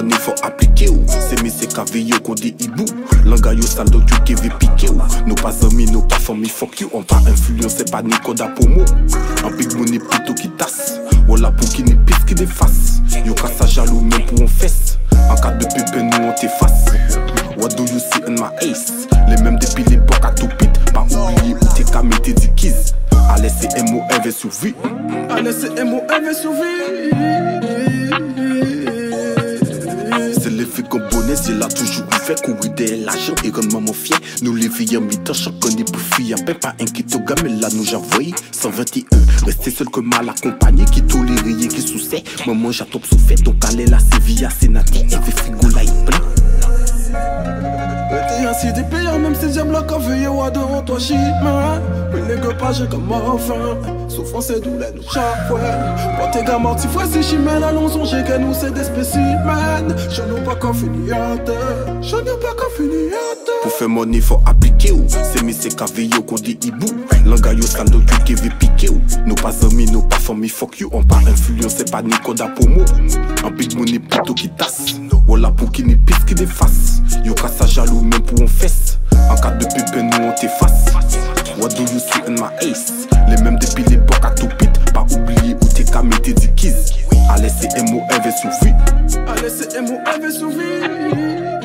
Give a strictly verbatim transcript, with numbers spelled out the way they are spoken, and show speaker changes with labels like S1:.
S1: money faut appliquer ou. C'est mes c'est caveilleux qu'on dit hibou. L'anga yo sale donc tu qui veut piquer ou. Nous pas amis, nous pas famille fuck you. On pas influencer pas ni code à pomo. Un big money plutôt qui tasse. Voilà pour qui n'est pisse qui déface. Yo casse jaloux même pour on fesse. En cas de pépé nous on t'efface. What do you see in my ace? Les mêmes depuis l'époque à tout pit. Pas oublier où t'es qu'à mettre des keys. Allez c'est M O V sur vie. Allez c'est M O V sur vie. C'est l'effet qu'on bonnet, c'est là toujours ouvert. Courir derrière l'argent et rendre maman fier. Nous les filles en mi-temps, chacun des pour filles. Y'a pas un qui te gamme, mais là nous j'envoie cent vingt et un. Rester seul que mal accompagné, qui tolère rien, qui sous-sait. Maman j'attends sous fait, donc allez là c'est via sénaté. Et fait frigo là il plein.
S2: T'es ainsi des payants, même si j'aime la café, ou devant toi, shit, man. Mais les gars, pas j'ai comme enfin. Souffrance et douleur, nous chaque fois. Quand t'es gars morti, fois si chimène, allons songer que nous c'est des spécimens. Je n'ai pas qu'à finir à terre. Je n'ai pas qu'à finir à terre.
S1: Pour faire money, faut appliquer ou. C'est mes c'est caveilleux qu'on dit hibou. L'anga yo sale donc tu qui veut piquer ou. Nous pas amis, nous pas famille fuck you. On pas influencer pas ni code à pomo. Un big money plutôt qui tasse. Voilà pour qui n'est pisse qui déface. Yo casse jaloux même pour on fesse. En cas de pépé nous on t'efface. What do you see in my ace? Les mêmes depuis l'époque à tout pit. Pas oublier où t'es qu'à mettre des keys. Allez c'est M O V sur vie.
S2: Allez c'est M O V sur vie.